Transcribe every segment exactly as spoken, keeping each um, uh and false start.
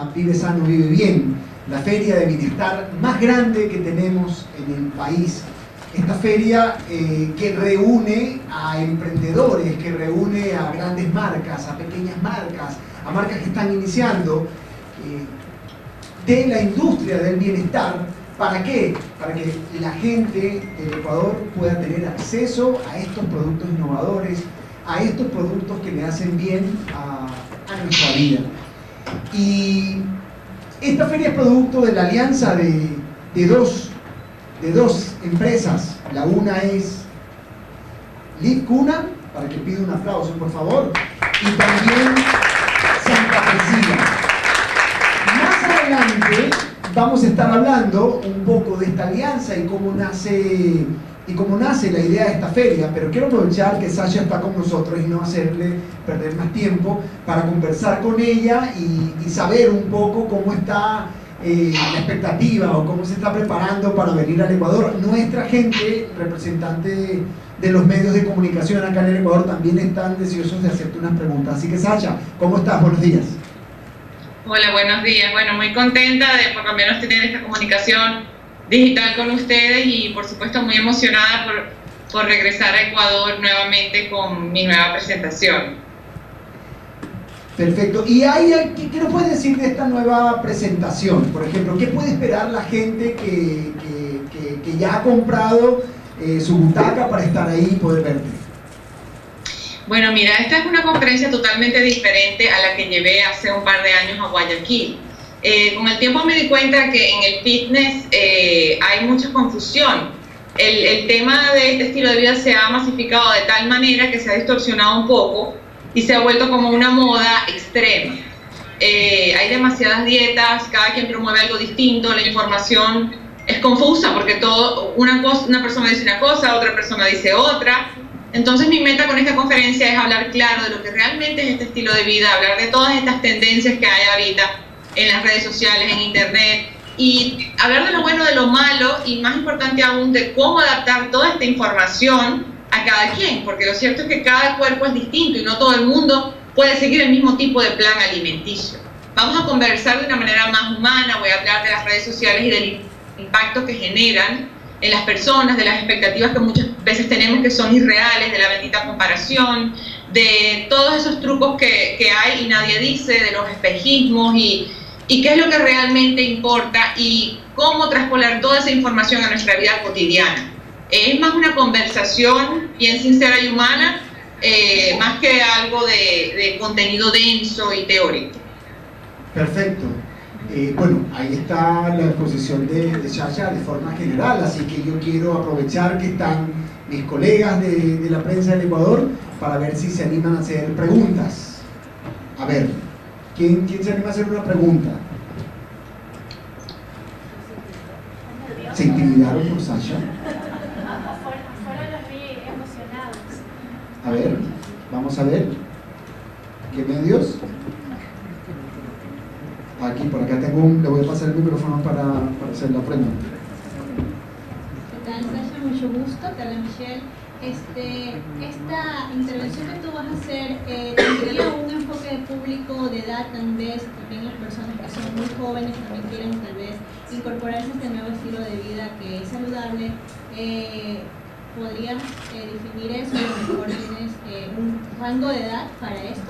feria Vive Sano, Vive Bien, la feria de bienestar más grande que tenemos en el país. Esta feria eh, que reúne a emprendedores, que reúne a grandes marcas, a pequeñas marcas, a marcas que están iniciando eh, de la industria del bienestar. ¿Para qué? Para que la gente del Ecuador pueda tener acceso a estos productos innovadores, a estos productos que le hacen bien a, a nuestra vida. Y esta feria es producto de la alianza de, de, dos, de dos empresas. La una es Liv Cuna, para que pida un aplauso por favor, y también Santa Cecilia. Más adelante vamos a estar hablando un poco de esta alianza y cómo nace y cómo nace la idea de esta feria, pero quiero aprovechar que Sasha está con nosotros y no hacerle perder más tiempo para conversar con ella y, y saber un poco cómo está eh, la expectativa o cómo se está preparando para venir al Ecuador. Nuestra gente, representante de, de los medios de comunicación acá en el Ecuador, también están deseosos de hacerte unas preguntas. Así que Sasha, ¿cómo estás? Buenos días. Hola, buenos días. Bueno, muy contenta de por lo menos tener esta comunicación digital con ustedes y por supuesto muy emocionada por, por regresar a Ecuador nuevamente con mi nueva presentación. Perfecto. ¿Y hay, qué, qué nos puedes decir de esta nueva presentación? Por ejemplo, ¿qué puede esperar la gente que, que, que, que ya ha comprado eh, su butaca para estar ahí y poder verte? Bueno, mira, esta es una conferencia totalmente diferente a la que llevé hace un par de años a Guayaquil. Eh, con el tiempo me di cuenta que en el fitness eh, hay mucha confusión. El, el tema de este estilo de vida se ha masificado de tal manera que se ha distorsionado un poco y se ha vuelto como una moda extrema. Eh, hay demasiadas dietas, cada quien promueve algo distinto, la información es confusa porque todo, una, cosa, una persona dice una cosa, otra persona dice otra. Entonces mi meta con esta conferencia es hablar claro de lo que realmente es este estilo de vida, hablar de todas estas tendencias que hay ahorita en las redes sociales, en internet, y hablar de lo bueno, de lo malo, y más importante aún, de cómo adaptar toda esta información a cada quien, porque lo cierto es que cada cuerpo es distinto y no todo el mundo puede seguir el mismo tipo de plan alimenticio. Vamos a conversar de una manera más humana, voy a hablar de las redes sociales y del impacto que generan en las personas, de las expectativas que muchas veces tenemos que son irreales, de la bendita comparación, de todos esos trucos que, que hay y nadie dice, de los espejismos y, y qué es lo que realmente importa y cómo traspolar toda esa información a nuestra vida cotidiana. Es más una conversación bien sincera y humana, eh, más que algo de, de contenido denso y teórico. Perfecto. Eh, bueno, ahí está la exposición de, de Sasha de forma general, así que yo quiero aprovechar que están mis colegas de, de la prensa del Ecuador para ver si se animan a hacer preguntas. A ver, ¿quién, quién se anima a hacer una pregunta? ¿Se intimidaron por Sasha? Afuera los vi emocionados. A ver, vamos a ver. ¿Qué medios? Aquí, por acá tengo un, le voy a pasar el micrófono para, para hacer la pregunta. ¿Qué tal, Sasha? Mucho gusto, Carla Michelle. Este, esta intervención que tú vas a hacer eh, tendría un enfoque de público de edad, tal vez también las personas que son muy jóvenes también quieren tal vez incorporarse a este nuevo estilo de vida que es saludable. Eh, ¿Podrías eh, definir eso? A lo mejor tienes eh, un rango de edad para esto.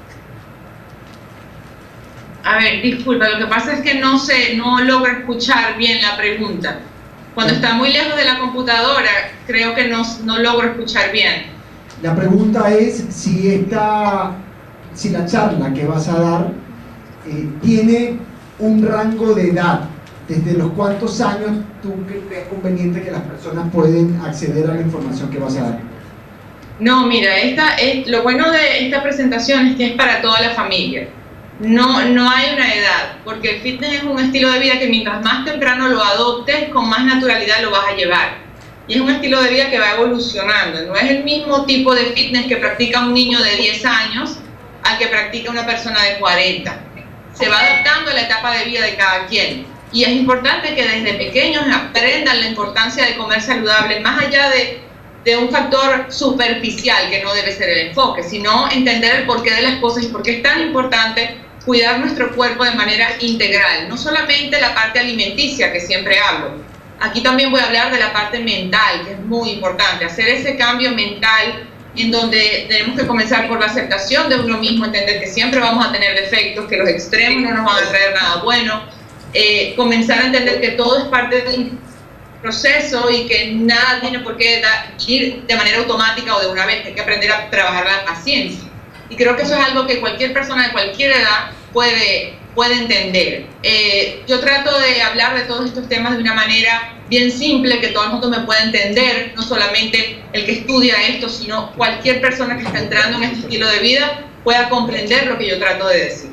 A ver, disculpa, lo que pasa es que no sé, no logro escuchar bien la pregunta. Cuando está muy lejos de la computadora, creo que no, no logro escuchar bien. La pregunta es si esta, si la charla que vas a dar eh, tiene un rango de edad. ¿Desde los cuántos años tú crees conveniente que las personas pueden acceder a la información que vas a dar? No, mira, esta es, lo bueno de esta presentación es que es para toda la familia. No, no hay una edad, porque el fitness es un estilo de vida que mientras más temprano lo adoptes, con más naturalidad lo vas a llevar. Y es un estilo de vida que va evolucionando. No es el mismo tipo de fitness que practica un niño de diez años al que practica una persona de cuarenta. Se va adaptando a la etapa de vida de cada quien. Y es importante que desde pequeños aprendan la importancia de comer saludable, más allá de, de un factor superficial que no debe ser el enfoque, sino entender el porqué de las cosas y por qué es tan importante cuidar nuestro cuerpo de manera integral, no solamente la parte alimenticia que siempre hablo. Aquí también voy a hablar de la parte mental, que es muy importante, hacer ese cambio mental en donde tenemos que comenzar por la aceptación de uno mismo, entender que siempre vamos a tener defectos, que los extremos no nos van a traer nada bueno, eh, comenzar a entender que todo es parte de un proceso y que nada tiene por qué da, ir de manera automática o de una vez, hay que aprender a trabajar la paciencia. Y creo que eso es algo que cualquier persona de cualquier edad puede, puede entender. Eh, yo trato de hablar de todos estos temas de una manera bien simple, que todo el mundo me pueda entender, no solamente el que estudia esto, sino cualquier persona que está entrando en este estilo de vida pueda comprender lo que yo trato de decir.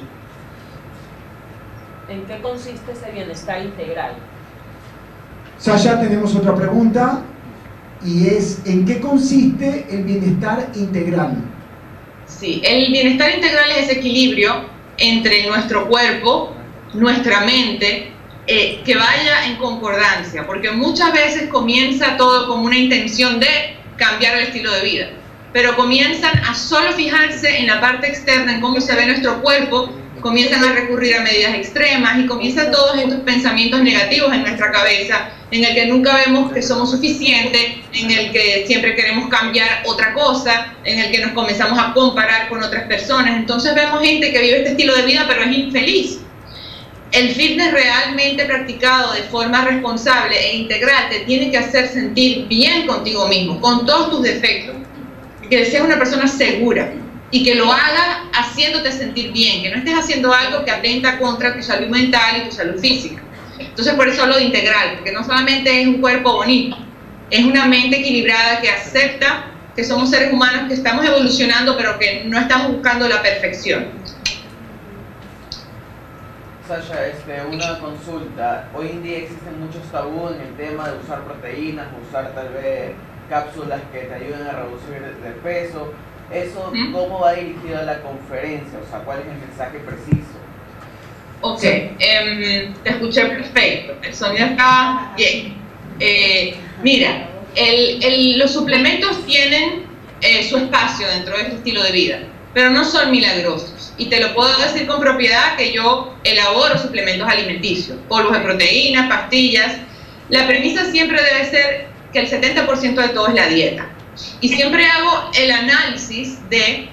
¿En qué consiste ese bienestar integral? Sasha, tenemos otra pregunta, y es, ¿en qué consiste el bienestar integral? Sí, el bienestar integral es ese equilibrio entre nuestro cuerpo, nuestra mente, eh, que vaya en concordancia, porque muchas veces comienza todo con una intención de cambiar el estilo de vida, pero comienzan a solo fijarse en la parte externa, en cómo se ve nuestro cuerpo, comienzan a recurrir a medidas extremas y comienzan todos estos pensamientos negativos en nuestra cabeza, en el que nunca vemos que somos suficientes, en el que siempre queremos cambiar otra cosa, en el que nos comenzamos a comparar con otras personas. Entonces vemos gente que vive este estilo de vida pero es infeliz. El fitness realmente practicado de forma responsable e integral te tiene que hacer sentir bien contigo mismo, con todos tus defectos, que seas una persona segura y que lo hagas haciéndote sentir bien, que no estés haciendo algo que atenta contra tu salud mental y tu salud física. Entonces por eso hablo de integral, porque no solamente es un cuerpo bonito, es una mente equilibrada que acepta que somos seres humanos, que estamos evolucionando, pero que no estamos buscando la perfección. Sasha, este, una consulta. Hoy en día existen muchos tabúes en el tema de usar proteínas, usar tal vez cápsulas que te ayuden a reducir de peso. ¿Eso ¿Mm? cómo va dirigido a la conferencia? O sea, ¿cuál es el mensaje preciso? Ok, eh, te escuché perfecto, el sonido está bien. Eh, mira, el, el, los suplementos tienen eh, su espacio dentro de este estilo de vida, pero no son milagrosos. Y te lo puedo decir con propiedad que yo elaboro suplementos alimenticios, polvos de proteínas, pastillas. La premisa siempre debe ser que el setenta por ciento de todo es la dieta. Y siempre hago el análisis de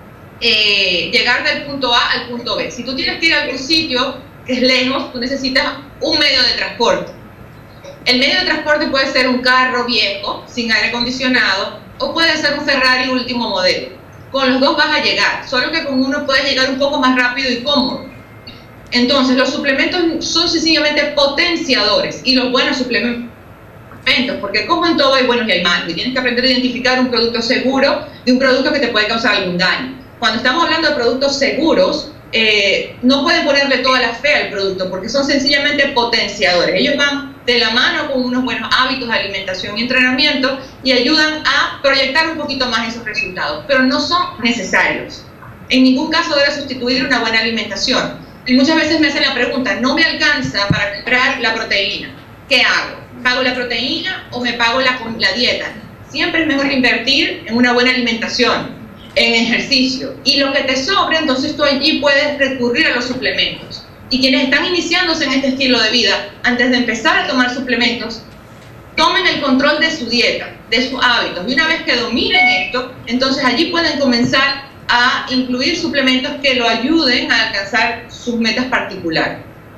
eh, llegar del punto A al punto B. Si tú tienes que ir a algún sitio que es lejos, tú necesitas un medio de transporte. El medio de transporte puede ser un carro viejo, sin aire acondicionado, o puede ser un Ferrari último modelo. Con los dos vas a llegar, solo que con uno puedes llegar un poco más rápido y cómodo. Entonces, los suplementos son sencillamente potenciadores, y los buenos suplementos, porque como en todo hay buenos y hay malos, y tienes que aprender a identificar un producto seguro de un producto que te puede causar algún daño. Cuando estamos hablando de productos seguros, eh, no pueden ponerle toda la fe al producto, porque son sencillamente potenciadores. Ellos van de la mano con unos buenos hábitos de alimentación y entrenamiento y ayudan a proyectar un poquito más esos resultados, pero no son necesarios. En ningún caso debe sustituir una buena alimentación. Y muchas veces me hacen la pregunta, no me alcanza para comprar la proteína, ¿qué hago? ¿Pago la proteína o me pago la, la dieta? Siempre es mejor invertir en una buena alimentación, en ejercicio, y lo que te sobre, entonces tú allí puedes recurrir a los suplementos. Y quienes están iniciándose en este estilo de vida, antes de empezar a tomar suplementos, tomen el control de su dieta, de sus hábitos, y una vez que dominen esto, entonces allí pueden comenzar a incluir suplementos que lo ayuden a alcanzar sus metas particulares.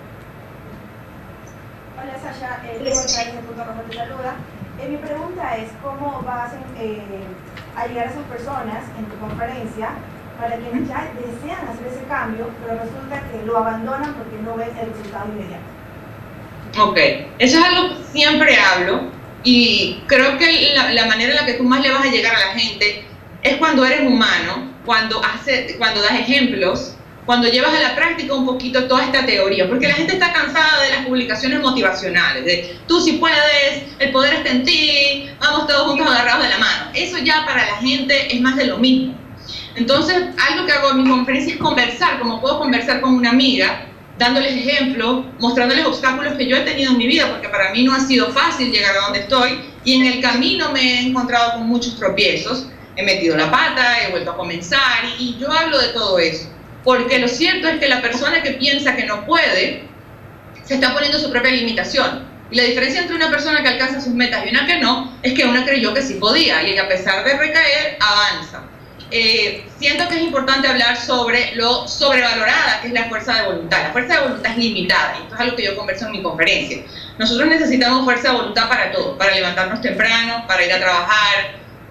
Hola Sasha, eh, Diego de Punto Rojo te saluda. Eh, mi pregunta es, ¿cómo vas eh, a llegar a esas personas en tu conferencia para quienes ya desean hacer ese cambio, pero resulta que lo abandonan porque no ven el resultado inmediato? Ok, eso es algo que siempre hablo, y creo que la, la manera en la que tú más le vas a llegar a la gente es cuando eres humano, cuando, hace, cuando das ejemplos, cuando llevas a la práctica un poquito toda esta teoría, porque la gente está cansada de las publicaciones motivacionales, de tú si puedes, el poder está en ti, vamos todos juntos agarrados de la mano. Eso ya para la gente es más de lo mismo. Entonces, algo que hago en mi conferencia es conversar, como puedo conversar con una amiga, dándoles ejemplos, mostrándoles obstáculos que yo he tenido en mi vida, porque para mí no ha sido fácil llegar a donde estoy, y en el camino me he encontrado con muchos tropiezos, he metido la pata, he vuelto a comenzar, y, y yo hablo de todo eso. porque lo cierto es que la persona que piensa que no puede, se está poniendo su propia limitación. Y la diferencia entre una persona que alcanza sus metas y una que no, es que una creyó que sí podía, y a pesar de recaer, avanza. Eh, siento que es importante hablar sobre lo sobrevalorada que es la fuerza de voluntad. La fuerza de voluntad es limitada, y esto es algo que yo converso en mi conferencia. Nosotros necesitamos fuerza de voluntad para todo, para levantarnos temprano, para ir a trabajar,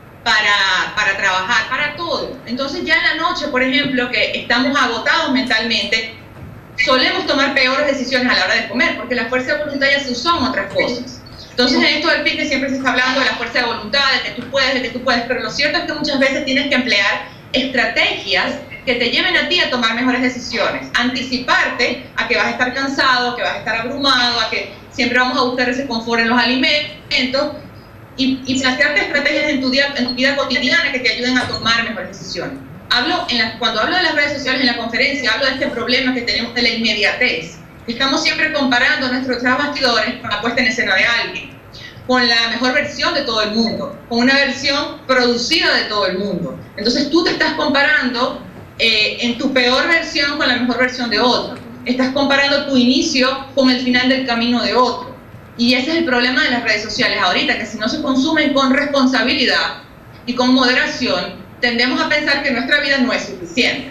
para, para trabajar, para todo. Entonces ya en la noche, por ejemplo, que estamos agotados mentalmente, solemos tomar peores decisiones a la hora de comer, porque la fuerza de voluntad ya se usó en otras cosas. Entonces en esto del fitness siempre se está hablando de la fuerza de voluntad, de que tú puedes, de que tú puedes, pero lo cierto es que muchas veces tienes que emplear estrategias que te lleven a ti a tomar mejores decisiones, anticiparte a que vas a estar cansado, que vas a estar abrumado, a que siempre vamos a buscar ese confort en los alimentos, y, y plantearte estrategias en tu, día, en tu vida cotidiana que te ayuden a tomar mejores decisiones. Hablo en la, cuando hablo de las redes sociales en la conferencia, hablo de este problema que tenemos de la inmediatez. Estamos siempre comparando nuestros bastidores con la puesta en escena de alguien, con la mejor versión de todo el mundo, con una versión producida de todo el mundo. Entonces tú te estás comparando eh, en tu peor versión con la mejor versión de otro. Estás comparando tu inicio con el final del camino de otro. Y ese es el problema de las redes sociales ahorita, que si no se consumen con responsabilidad y con moderación, tendemos a pensar que nuestra vida no es suficiente.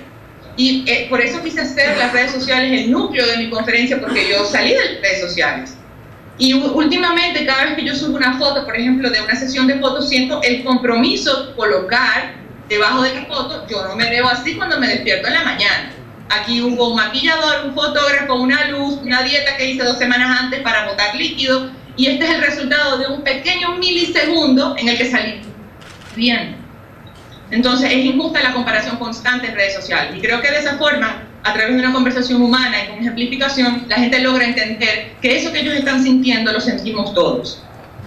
Y eh, por eso quise hacer las redes sociales el núcleo de mi conferencia, porque yo salí de las redes sociales. Y últimamente, cada vez que yo subo una foto, por ejemplo, de una sesión de fotos, siento el compromiso de colocar debajo de la foto, yo no me veo así cuando me despierto en la mañana. Aquí hubo un maquillador, un fotógrafo, una luz, una dieta que hice dos semanas antes para botar líquido, y este es el resultado de un pequeño milisegundo en el que salí bien. Entonces es injusta la comparación constante en redes sociales, y creo que de esa forma, a través de una conversación humana y con ejemplificación, la gente logra entender que eso que ellos están sintiendo lo sentimos todos.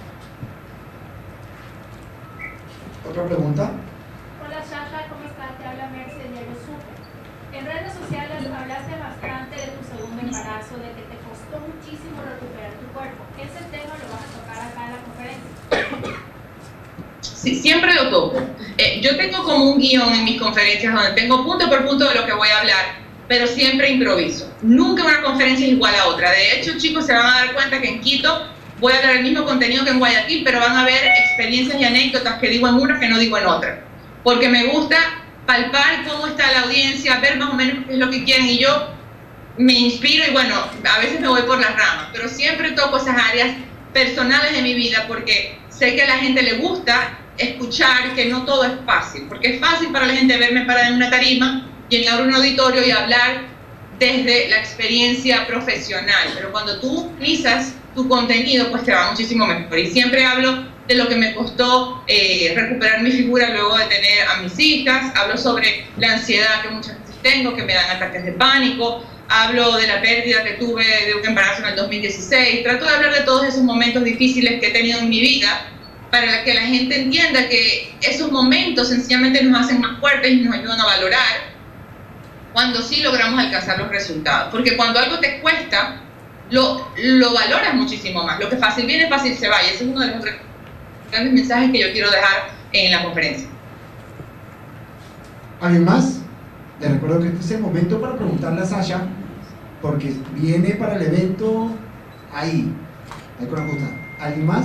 ¿Otra pregunta? Hola Sasha, ¿cómo estás? Te habla Merce de Diario Super. En redes sociales hablaste bastante de tu segundo embarazo, de que te costó muchísimo recuperar tu cuerpo. Ese tema lo vas a tocar acá en la conferencia. Sí, siempre lo toco. Eh, yo tengo como un guión en mis conferencias donde tengo punto por punto de lo que voy a hablar, pero siempre improviso. Nunca una conferencia es igual a otra. De hecho, chicos, se van a dar cuenta que en Quito voy a hablar el mismo contenido que en Guayaquil, pero van a ver experiencias y anécdotas que digo en una que no digo en otra. Porque me gusta palpar cómo está la audiencia, ver más o menos qué es lo que quieren, y yo me inspiro y bueno, a veces me voy por las ramas, pero siempre toco esas áreas personales de mi vida porque sé que a la gente le gusta escuchar que no todo es fácil, porque es fácil para la gente verme parada en una tarima, llenar un auditorio y hablar desde la experiencia profesional, pero cuando tú utilizas tu contenido, pues te va muchísimo mejor. Y siempre hablo de lo que me costó eh, recuperar mi figura luego de tener a mis hijas, hablo sobre la ansiedad que muchas veces tengo, que me dan ataques de pánico, hablo de la pérdida que tuve de un embarazo en el dos mil dieciséis, trato de hablar de todos esos momentos difíciles que he tenido en mi vida, para que la gente entienda que esos momentos sencillamente nos hacen más fuertes y nos ayudan a valorar cuando sí logramos alcanzar los resultados. Porque cuando algo te cuesta, lo, lo valoras muchísimo más. Lo que fácil viene, fácil se va. Y ese es uno de los grandes mensajes que yo quiero dejar en la conferencia. ¿Alguien más? Les recuerdo que este es el momento para preguntarle a Sasha, porque viene para el evento ahí. Ahí con la justa. ¿Alguien más?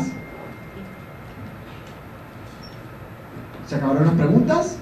¿Se acabaron las preguntas?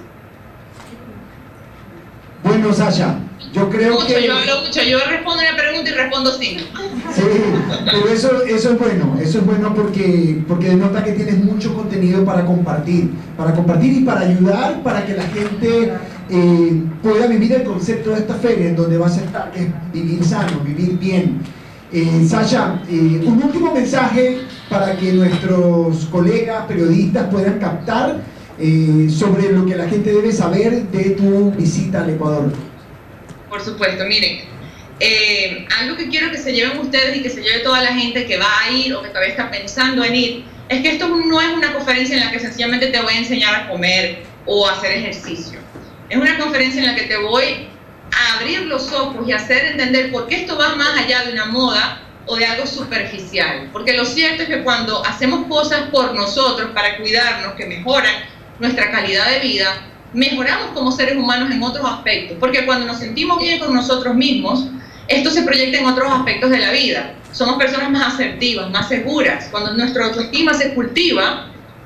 Bueno, Sasha, yo creo mucho, que... Yo hablo mucho, yo respondo una pregunta y respondo sí. Sí, pero eso, eso es bueno, eso es bueno porque, porque denota que tienes mucho contenido para compartir, para compartir y para ayudar para que la gente eh, pueda vivir el concepto de esta feria en donde vas a estar, que es vivir sano, vivir bien. Eh, Sasha, eh, un último mensaje para que nuestros colegas periodistas puedan captar Eh, sobre lo que la gente debe saber de tu visita al Ecuador. Por supuesto, miren, eh, algo que quiero que se lleven ustedes y que se lleve toda la gente que va a ir o que todavía está pensando en ir, es que esto no es una conferencia en la que sencillamente te voy a enseñar a comer o a hacer ejercicio. Es una conferencia en la que te voy a abrir los ojos y hacer entender por qué esto va más allá de una moda o de algo superficial. Porque lo cierto es que cuando hacemos cosas por nosotros para cuidarnos, que mejoran nuestra calidad de vida, mejoramos como seres humanos en otros aspectos, porque cuando nos sentimos bien con nosotros mismos, esto se proyecta en otros aspectos de la vida. Somos personas más asertivas, más seguras. Cuando nuestra autoestima se cultiva,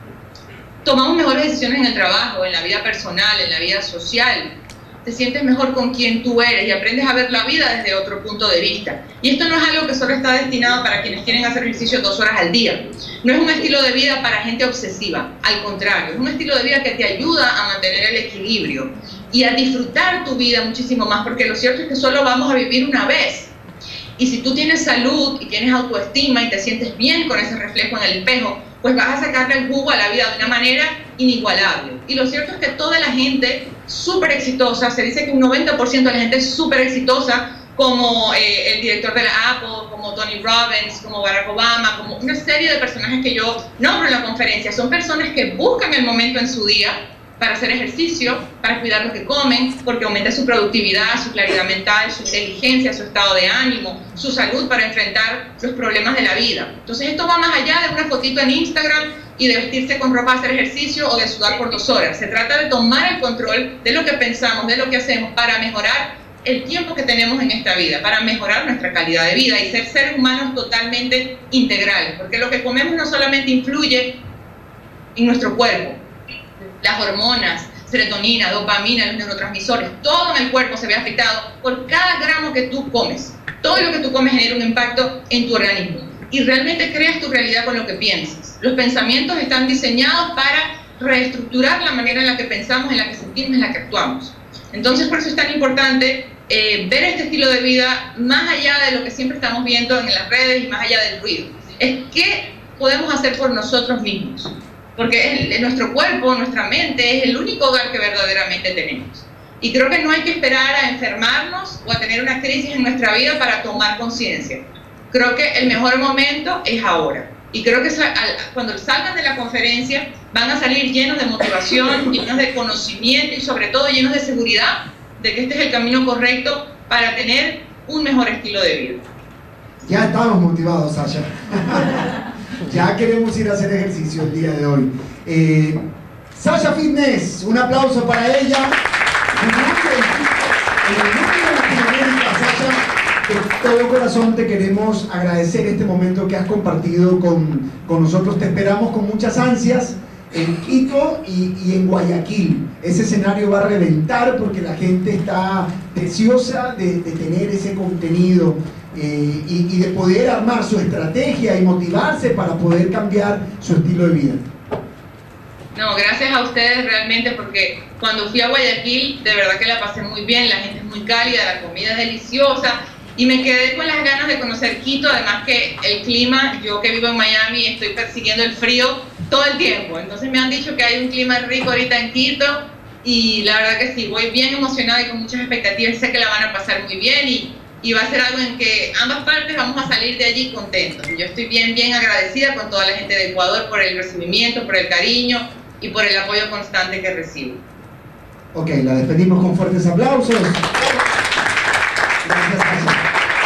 tomamos mejores decisiones en el trabajo, en la vida personal, en la vida social. Te sientes mejor con quien tú eres y aprendes a ver la vida desde otro punto de vista. Y esto no es algo que solo está destinado para quienes quieren hacer ejercicio dos horas al día. No es un estilo de vida para gente obsesiva, al contrario, es un estilo de vida que te ayuda a mantener el equilibrio y a disfrutar tu vida muchísimo más, porque lo cierto es que solo vamos a vivir una vez. Y si tú tienes salud y tienes autoestima y te sientes bien con ese reflejo en el espejo, pues vas a sacarle el jugo a la vida de una manera inigualable. Y lo cierto es que toda la gente súper exitosa, se dice que un noventa por ciento de la gente es súper exitosa, como eh, el director de la Apple, como Tony Robbins, como Barack Obama, como una serie de personajes que yo nombro en la conferencia. Son personas que buscan el momento en su día para hacer ejercicio, para cuidar lo que comen, porque aumenta su productividad, su claridad mental, su inteligencia, su estado de ánimo, su salud para enfrentar los problemas de la vida. Entonces esto va más allá de una fotito en Instagram y de vestirse con ropa a hacer ejercicio o de sudar por dos horas. Se trata de tomar el control de lo que pensamos, de lo que hacemos para mejorar el tiempo que tenemos en esta vida, para mejorar nuestra calidad de vida y ser seres humanos totalmente integrales, porque lo que comemos no solamente influye en nuestro cuerpo, las hormonas, serotonina, dopamina, los neurotransmisores, todo en el cuerpo se ve afectado por cada gramo que tú comes. Todo lo que tú comes genera un impacto en tu organismo y realmente creas tu realidad con lo que piensas. Los pensamientos están diseñados para reestructurar la manera en la que pensamos, en la que sentimos, en la que actuamos. Entonces por eso es tan importante eh, ver este estilo de vida más allá de lo que siempre estamos viendo en las redes y más allá del ruido. Es qué podemos hacer por nosotros mismos. Porque es nuestro cuerpo, nuestra mente, es el único hogar que verdaderamente tenemos. Y creo que no hay que esperar a enfermarnos o a tener una crisis en nuestra vida para tomar conciencia. Creo que el mejor momento es ahora. Y creo que cuando salgan de la conferencia van a salir llenos de motivación, llenos de conocimiento y sobre todo llenos de seguridad de que este es el camino correcto para tener un mejor estilo de vida. Ya estamos motivados, Sasha. Ya queremos ir a hacer ejercicio el día de hoy. Eh, Sasha Fitness, un aplauso para ella. En el nombre de Latinoamérica, Sasha, de todo corazón te queremos agradecer este momento que has compartido con, con nosotros. Te esperamos con muchas ansias en Quito y, y en Guayaquil. Ese escenario va a reventar porque la gente está deseosa de, de tener ese contenido. Eh, y, y de poder armar su estrategia y motivarse para poder cambiar su estilo de vida. No, gracias a ustedes realmente, porque cuando fui a Guayaquil de verdad que la pasé muy bien, la gente es muy cálida, la comida es deliciosa y me quedé con las ganas de conocer Quito. Además que el clima, yo que vivo en Miami estoy persiguiendo el frío todo el tiempo, entonces me han dicho que hay un clima rico ahorita en Quito y la verdad que sí, voy bien emocionada y con muchas expectativas. Sé que la van a pasar muy bien y y va a ser algo en que ambas partes vamos a salir de allí contentos. Yo estoy bien, bien agradecida con toda la gente de Ecuador por el recibimiento, por el cariño y por el apoyo constante que recibo. Ok, la despedimos con fuertes aplausos. Gracias, Sasha.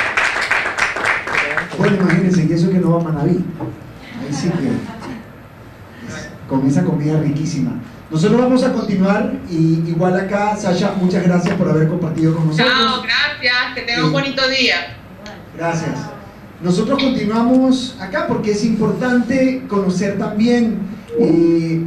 Bueno, imagínense, y eso que no va a Manaví. Ahí sí que con esa comida riquísima. Nosotros vamos a continuar y igual acá, Sasha, muchas gracias por haber compartido con nosotros. Chao, gracias, que tengan un bonito día. Gracias. Nosotros continuamos acá porque es importante conocer también eh,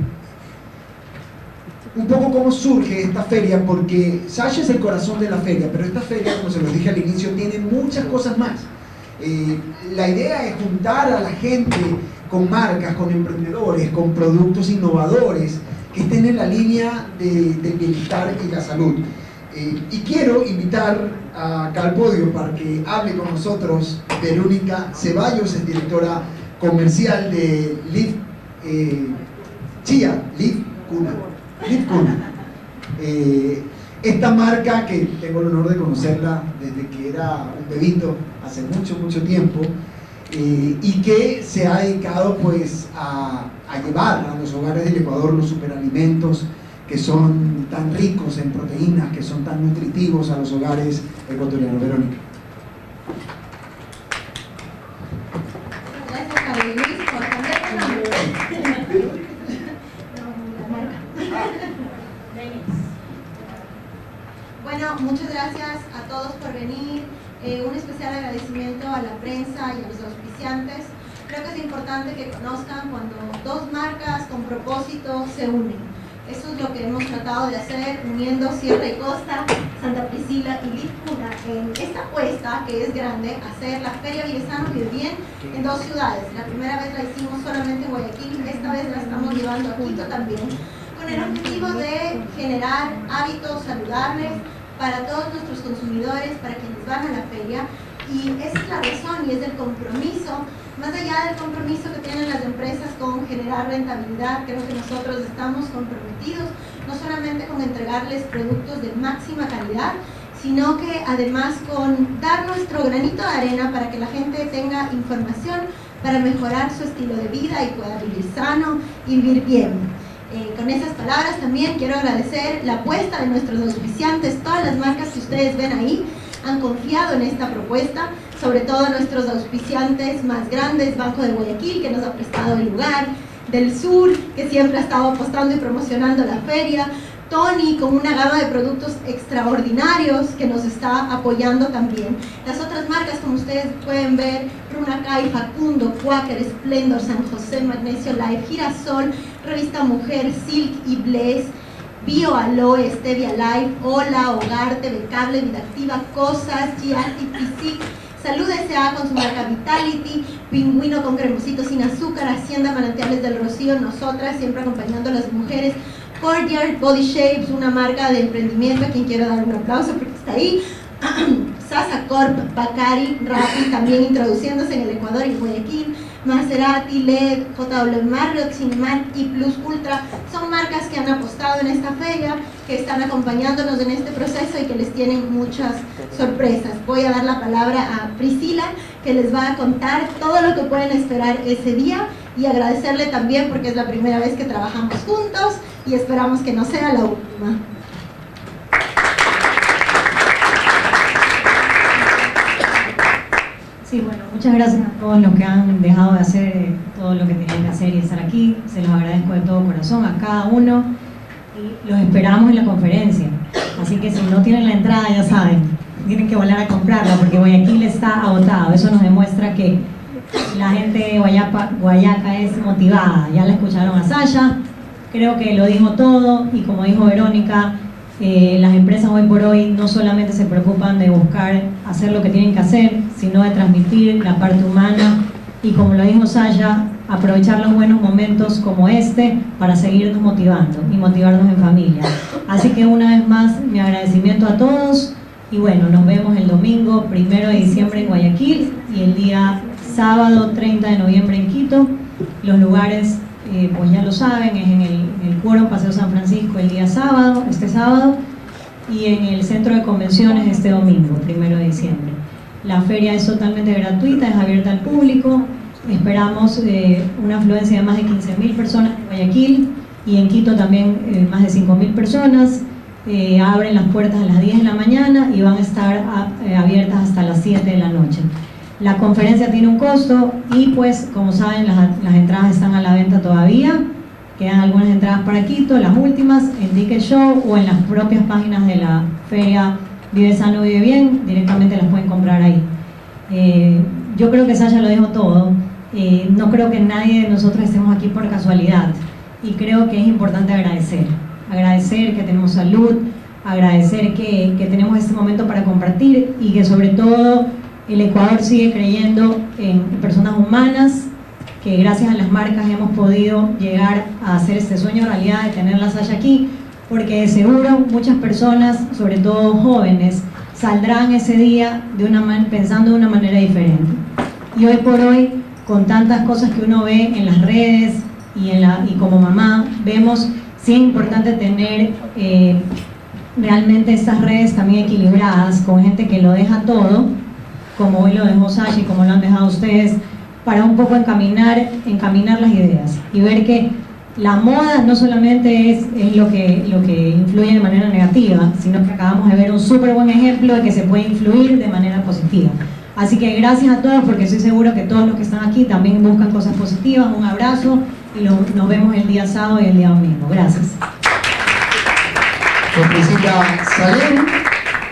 un poco cómo surge esta feria, porque Sasha es el corazón de la feria, pero esta feria, como se los dije al inicio, tiene muchas cosas más. Eh, la idea es juntar a la gente con marcas, con emprendedores, con productos innovadores, que estén en la línea de, del bienestar y la salud. Eh, y quiero invitar acá al podio para que hable con nosotros Verónica Ceballos, es directora comercial de Live eh, Chia, Live Cuna. Live Cuna. Eh, esta marca que tengo el honor de conocerla desde que era un bebito, hace mucho, mucho tiempo, eh, y que se ha dedicado pues a a llevar a los hogares del Ecuador los superalimentos que son tan ricos en proteínas, que son tan nutritivos a los hogares ecuatorianos. Verónica. Gracias, Javier Luis, por cambiar la marca. bueno, muchas gracias a todos por venir. Eh, un especial agradecimiento a la prensa y a los auspiciantes. Creo que es importante que conozcan cuando dos marcas con propósito se unen. Eso es lo que hemos tratado de hacer, uniendo Sierra y Costa, Santa Priscila y Lipuna en esta apuesta que es grande, hacer la Feria Vive Sano, Vive Bien en dos ciudades. La primera vez la hicimos solamente en Guayaquil, esta vez la estamos llevando a Quito también, con el objetivo de generar hábitos saludables para todos nuestros consumidores, para quienes van a la feria. Y esa es la razón y es el compromiso, más allá del compromiso que tienen las empresas con generar rentabilidad. Creo que nosotros estamos comprometidos no solamente con entregarles productos de máxima calidad, sino que además con dar nuestro granito de arena para que la gente tenga información para mejorar su estilo de vida y pueda vivir sano y vivir bien. Eh, con esas palabras también quiero agradecer la apuesta de nuestros auspiciantes. Todas las marcas que ustedes ven ahí han confiado en esta propuesta, sobre todo nuestros auspiciantes más grandes, Banco de Guayaquil, que nos ha prestado el lugar, del Sur, que siempre ha estado apostando y promocionando la feria, Tony, con una gama de productos extraordinarios que nos está apoyando también. Las otras marcas, como ustedes pueden ver, Runacay, Facundo, Quaker, Splendor, San José, Magnesio Life, Girasol, Revista Mujer, Silk y Bless, Bio Aloe, Stevia Life, Hola, Hogar, T V Cable, Vida Activa, Cosas, G R T P C, Salud S A con su marca Vitality, Pingüino con cremosito sin azúcar, Hacienda Manantiales del Rocío, nosotras siempre acompañando a las mujeres, Cordial, Body Shapes, una marca de emprendimiento a quien quiero dar un aplauso porque está ahí, Sasa Corp, Bacari, Rappi, también introduciéndose en el Ecuador y Guayaquil, Maserati, L E D, J W Marriott, Cinemark y Plus Ultra, son marcas que han apostado en esta feria, que están acompañándonos en este proceso y que les tienen muchas sorpresas. Voy a dar la palabra a Priscila, que les va a contar todo lo que pueden esperar ese día, y agradecerle también porque es la primera vez que trabajamos juntos y esperamos que no sea la última. Sí, bueno, muchas gracias a todos los que han dejado de hacer eh, todo lo que tenían que hacer y estar aquí. Se los agradezco de todo corazón a cada uno y los esperamos en la conferencia. Así que si no tienen la entrada, ya saben, tienen que volar a comprarla porque Guayaquil está agotado. Eso nos demuestra que la gente de Guayapa, Guayaca es motivada. Ya la escucharon a Sasha, creo que lo dijo todo, y como dijo Verónica, Eh, las empresas hoy por hoy no solamente se preocupan de buscar hacer lo que tienen que hacer, sino de transmitir la parte humana y, como lo dijo Sasha, aprovechar los buenos momentos como este para seguirnos motivando y motivarnos en familia. Así que una vez más mi agradecimiento a todos y bueno, nos vemos el domingo primero de diciembre en Guayaquil y el día sábado treinta de noviembre en Quito. Los lugares Eh, pues ya lo saben, es en el, en el Quórum Paseo San Francisco el día sábado, este sábado, y en el Centro de Convenciones este domingo, primero de diciembre. La feria es totalmente gratuita, es abierta al público. Esperamos eh, una afluencia de más de quince mil personas en Guayaquil y en Quito también eh, más de cinco mil personas. Eh, abren las puertas a las diez de la mañana y van a estar a, eh, abiertas hasta las siete de la noche. La conferencia tiene un costo y pues como saben las, las entradas están a la venta todavía. Quedan algunas entradas para Quito, las últimas en Ticket Show o en las propias páginas de la feria Vive Sano, Vive Bien, directamente las pueden comprar ahí. Eh, yo creo que Sasha lo dijo todo, eh, no creo que nadie de nosotros estemos aquí por casualidad y creo que es importante agradecer, agradecer que tenemos salud, agradecer que, que tenemos este momento para compartir y que sobre todo el Ecuador sigue creyendo en personas humanas, que gracias a las marcas hemos podido llegar a hacer este sueño realidad de tener la Sasha aquí, porque de seguro muchas personas, sobre todo jóvenes, saldrán ese día de una man- pensando de una manera diferente. Y hoy por hoy, con tantas cosas que uno ve en las redes y, en la, y como mamá, vemos sí es importante tener eh, realmente estas redes también equilibradas, con gente que lo deja todo, como hoy lo dejó Sasha y como lo han dejado ustedes, para un poco encaminar, encaminar las ideas y ver que la moda no solamente es, es lo, que, lo que influye de manera negativa, sino que acabamos de ver un súper buen ejemplo de que se puede influir de manera positiva. Así que gracias a todos, porque estoy seguro que todos los que están aquí también buscan cosas positivas. Un abrazo y lo, nos vemos el día sábado y el día domingo. Gracias. Con Priscila Salem,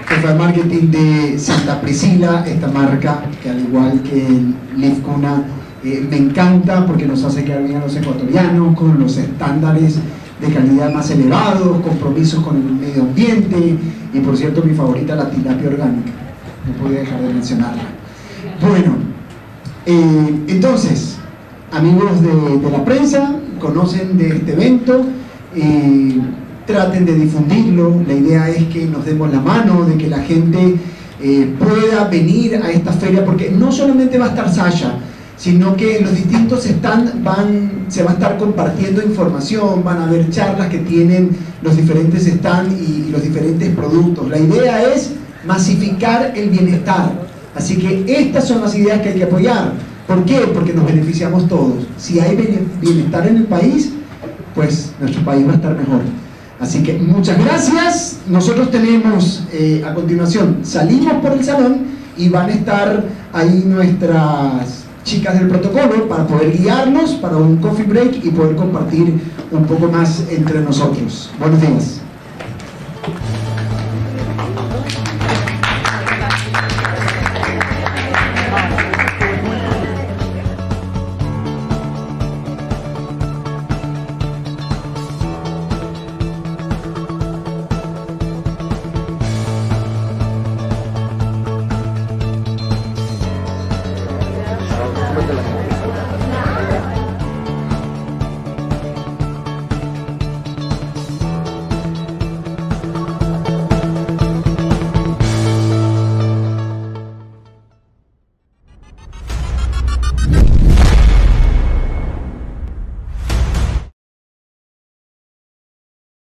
jefa de marketing de Santa Priscila, esta marca que al igual que Liv Cuna eh, me encanta porque nos hace quedar bien a los ecuatorianos con los estándares de calidad más elevados, compromisos con el medio ambiente y por cierto mi favorita, la tilapia orgánica, no podía dejar de mencionarla. Bueno, eh, entonces amigos de, de la prensa, conocen de este evento, eh, traten de difundirlo. La idea es que nos demos la mano, de que la gente eh, pueda venir a esta feria, porque no solamente va a estar Sasha, sino que los distintos stands van, se va a estar compartiendo información, van a haber charlas que tienen los diferentes stands y, y los diferentes productos. La idea es masificar el bienestar, así que estas son las ideas que hay que apoyar. ¿Por qué? Porque nos beneficiamos todos. Si hay bienestar en el país, pues nuestro país va a estar mejor. Así que muchas gracias. Nosotros tenemos eh, a continuación, salimos por el salón y van a estar ahí nuestras chicas del protocolo para poder guiarnos para un coffee break y poder compartir un poco más entre nosotros. Buenos días.